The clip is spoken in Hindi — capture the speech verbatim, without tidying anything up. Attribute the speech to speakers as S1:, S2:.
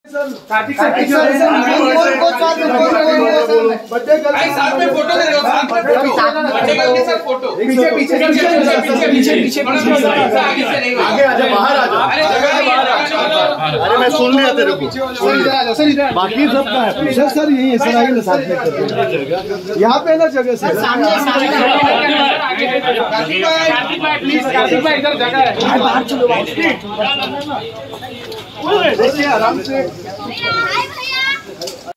S1: साथ में फोटो दे दो, साथ में फोटो, बर्थडे गर्ल के साथ फोटो। पीछे पीछे पीछे पीछे पीछे पीछे आगे आ जा, बाहर आ जा।
S2: अरे मैं सुन लिया तेरे को, बाकी सब का है सर। सर यही है सर, आगे साथ में यहाँ पे ना जगह से सामने कार्तिक भाई प्लीज, कार्तिक भाई इधर जगह है, बाहर चलो। देखिए आराम से।